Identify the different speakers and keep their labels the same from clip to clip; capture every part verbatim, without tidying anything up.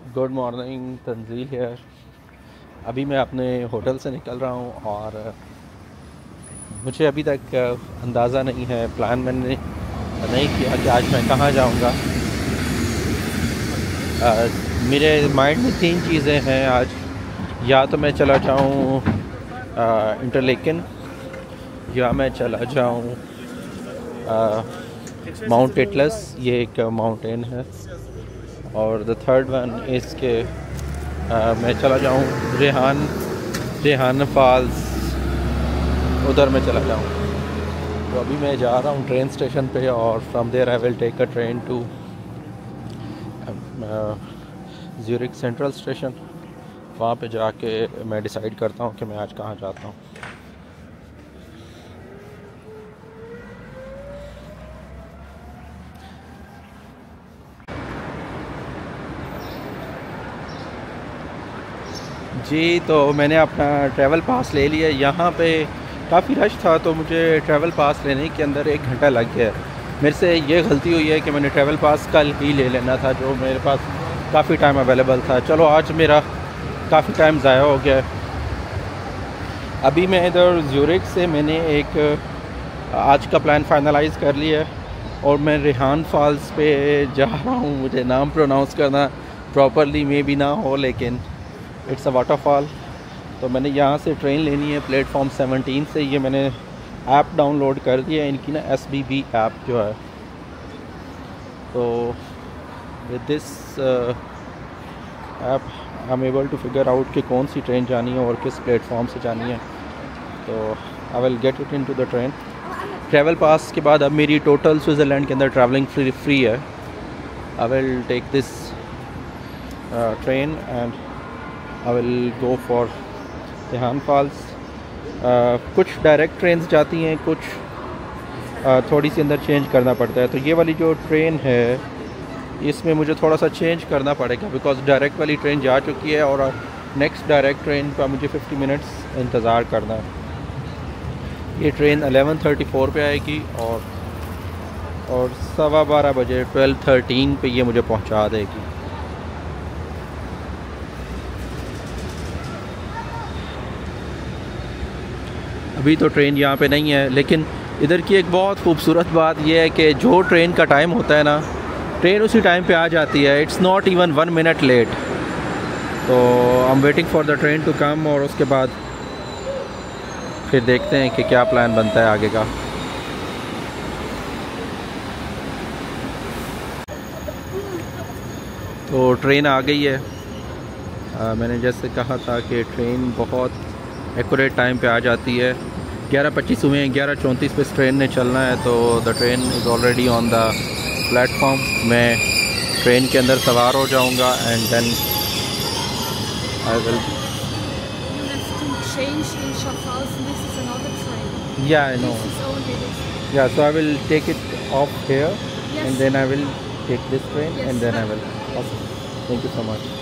Speaker 1: Good morning, Tanzeel है। अभी मैं अपने होटल से निकल रहा हूँ और मुझे अभी तक अंदाज़ा नहीं है, प्लान मैंने नहीं किया कि आज मैं कहाँ जाऊँगा। मेरे माइंड में तीन चीज़ें हैं आज। या तो मैं चला जाऊँ इंटरलेकन, या मैं चला जाऊँ माउंट एटलस, ये एक माउंटेन है, और द थर्ड वन इज़ के मैं चला जाऊँ रेहान रेहान फॉल्स, उधर मैं चला जाऊँ। तो अभी मैं जा रहा हूँ ट्रेन स्टेशन पे और from there I will take a train to Zurich central station. वहाँ पे जाके मैं डिसाइड करता हूँ कि मैं आज कहाँ जाता हूँ। जी, तो मैंने अपना ट्रैवल पास ले लिया। यहाँ पे काफ़ी रश था तो मुझे ट्रैवल पास लेने के अंदर एक घंटा लग गया। मेरे से ये गलती हुई है कि मैंने ट्रैवल पास कल ही ले लेना था, जो मेरे पास काफ़ी टाइम अवेलेबल था। चलो, आज मेरा काफ़ी टाइम ज़ाया हो गया। अभी मैं इधर ज़्यूरिख से मैंने एक आज का प्लान फाइनलाइज़ कर लिया है और मैं रेहान फॉल्स पे जा रहा हूँ। मुझे नाम प्रोनाउंस करना प्रॉपरली मे भी ना हो, लेकिन इट्स अ वाटरफॉल। तो मैंने यहाँ से ट्रेन लेनी है प्लेटफॉर्म सेवनटीन से। ये मैंने ऐप डाउनलोड कर दिया है इनकी ना, एस बी बी ऐप जो है। तो with this app I am able to figure out कि कौन सी ट्रेन जानी है और किस प्लेटफॉर्म से जानी है। तो I will get it in to the train. Travel pass के बाद अब मेरी टोटल स्विट्ज़रलैंड के अंदर ट्रैवलिंग फ्री फ्री है। I will take this train and I will go for Rhine falls. कुछ डायरेक्ट ट्रेन्स जाती हैं, कुछ uh, थोड़ी सी अंदर चेंज करना पड़ता है। तो ये वाली जो ट्रेन है इसमें मुझे थोड़ा सा चेंज करना पड़ेगा, बिकॉज़ डायरेक्ट वाली ट्रेन जा चुकी है और नेक्स्ट डायरेक्ट ट्रेन का मुझे फिफ्टी मिनट्स इंतज़ार करना है। ये ट्रेन एलेवन थर्टी फोर पे आएगी और और सवा बारह बजे ट्वेल्व थर्टीन पे ये मुझे पहुंचा देगी। अभी तो ट्रेन यहाँ पे नहीं है, लेकिन इधर की एक बहुत खूबसूरत बात यह है कि जो ट्रेन का टाइम होता है ना, ट्रेन उसी टाइम पे आ जाती है। It's not even one minute late. तो I am waiting for the train to come और उसके बाद फिर देखते हैं कि क्या प्लान बनता है आगे का। तो ट्रेन आ गई है। आ, मैंने जैसे कहा था कि ट्रेन बहुत एक्यूरेट टाइम पे आ जाती है। ग्यारह पच्चीस हुए हैं, ग्यारह चौंतीस पे इस ट्रेन ने चलना है। तो the train is already on the platform. मैं ट्रेन के अंदर सवार हो जाऊंगा एंड देन आई विल या I know yeah so I will take it off here and then I will take this train and then I will. Okay, thank you so much.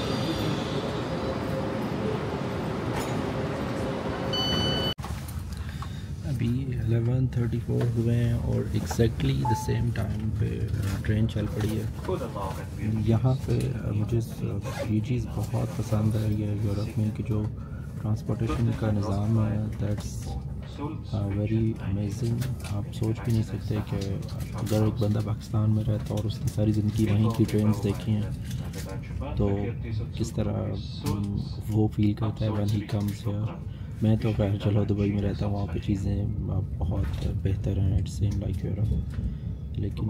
Speaker 1: अभी eleven thirty four हुए हैं और exactly the same time पे train चल पड़ी है। यहाँ पे मुझे ये चीज़ बहुत पसंद है, ये यूरोप में कि जो ट्रांसपोर्टेशन का निज़ाम है, दैट्स वेरी अमेजिंग। आप सोच भी नहीं सकते कि अगर एक बंदा पाकिस्तान में रहता और उसने सारी ज़िंदगी वहीं की ट्रेन्स देखी हैं तो किस तरह वो फील करता है व्हेन ही कम्स हियर। मैं तो खैर चलो दुबई में रहता हूँ, वहाँ पे चीज़ें बहुत बेहतर हैं, इट्स सेम लाइक यूरोप। लेकिन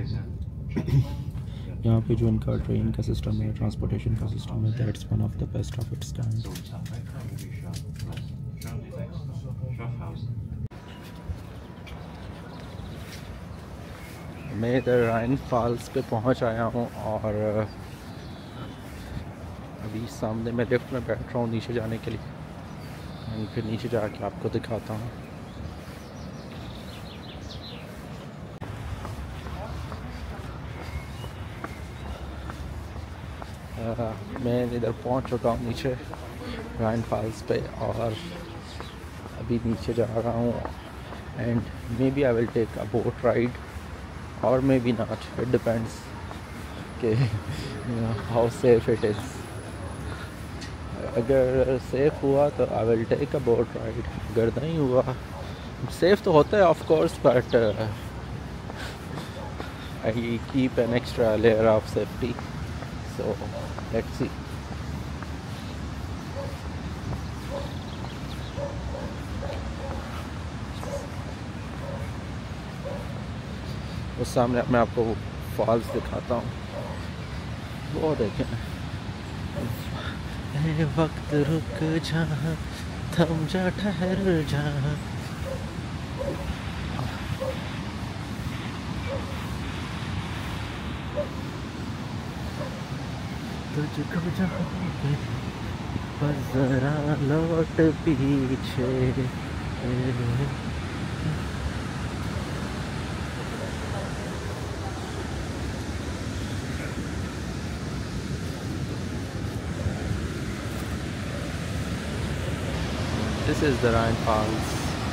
Speaker 1: यहाँ पे जो इनका ट्रेन का सिस्टम है, ट्रांसपोर्टेशन का सिस्टम है, that's one of the best of its kind. मैं इधर रेहान फॉल्स पे पहुँच आया हूँ और अभी सामने मैं लिफ्ट में बैठ रहा हूँ नीचे जाने के लिए। फिर नीचे जाके आपको दिखाता हूँ। मैं इधर पहुँच चुका हूँ नीचे रेहान फॉल्स पे और अभी नीचे जा रहा हूँ and maybe I will take a boat ride और maybe not, it depends कि हाउ सेफ इट इज़। अगर सेफ़ हुआ तो I will take a boat ride, अगर नहीं हुआ सेफ़ तो होता है of course, but I keep an extra layer of safety, so let's see. उस सामने मैं आपको फॉल्स दिखाता हूँ, वो देखें। ए वक्त रुक जा, थम जा, ठहर जा। तुझको जाने पर जरा लौट पीछे। This is the Rhine Falls.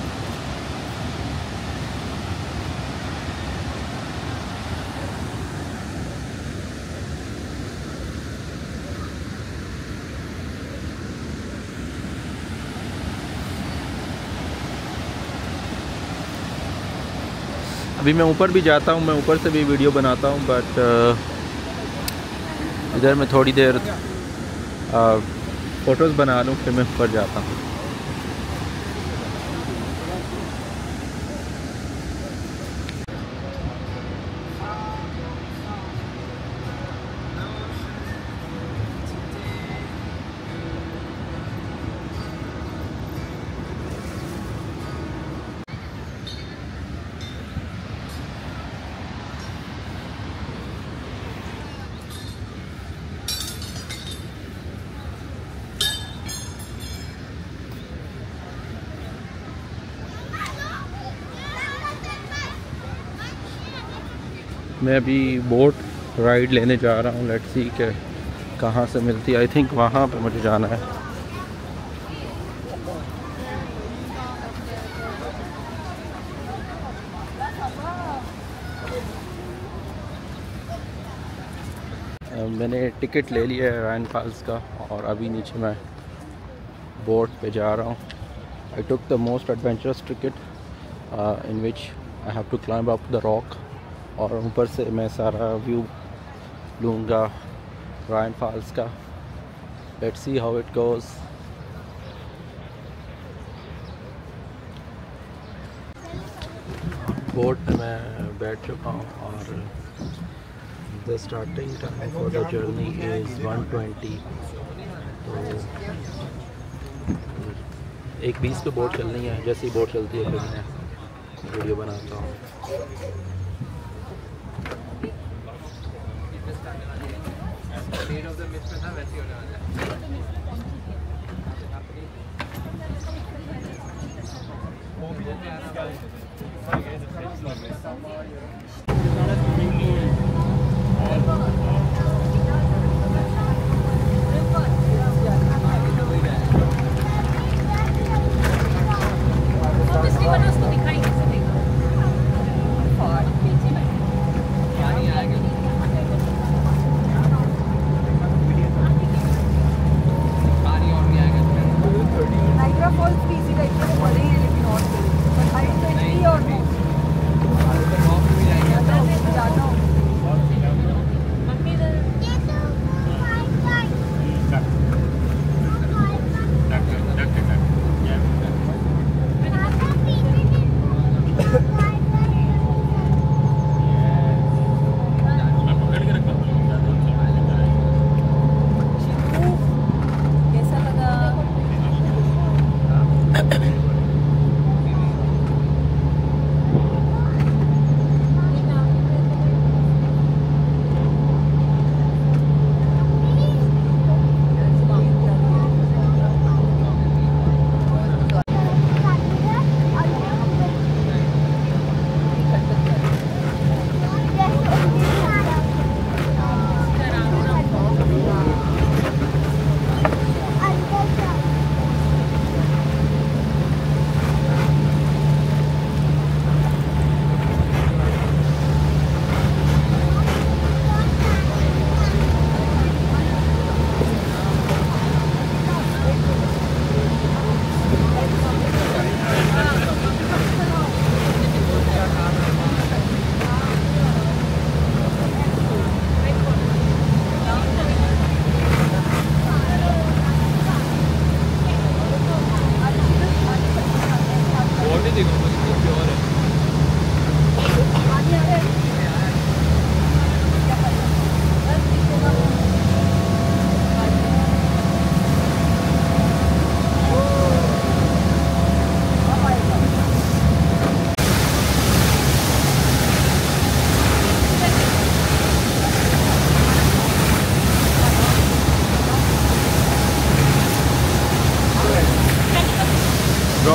Speaker 1: अभी मैं ऊपर भी जाता हूँ, मैं ऊपर से भी वीडियो बनाता हूँ, बट इधर मैं थोड़ी देर फ़ोटोज़ बना लूँ, फिर मैं ऊपर जाता हूँ। मैं अभी बोट राइड लेने जा रहा हूँ, लेट्स सी कि कहाँ से मिलती है। आई थिंक वहाँ पे मुझे जाना है। मैंने टिकट ले लिया है राइन फॉल्स का, और अभी नीचे मैं बोट पे जा रहा हूँ। I took the most adventurous ticket in which I have to climb up the rock, और ऊपर से मैं सारा व्यू लूँगा राइन फॉल्स का। Let's see how it goes. Boat पे मैं बैठ चुका हूँ, और the starting time for the journey is one twenty. तो एक बीस पे बोट चलनी है, जैसी बोट चलती है फिर मैं वीडियो बनाता हूँ।
Speaker 2: नाइग्रा फॉल्स भी इसी टाइप के बड़े हैं, लेकिन और बट हाइट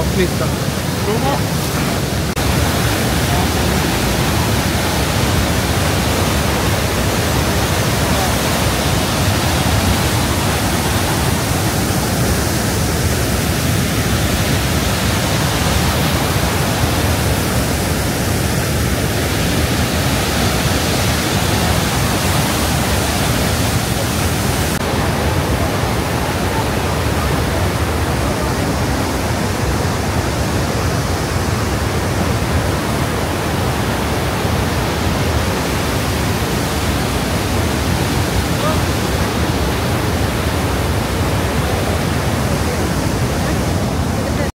Speaker 2: कॉस्टली इसका।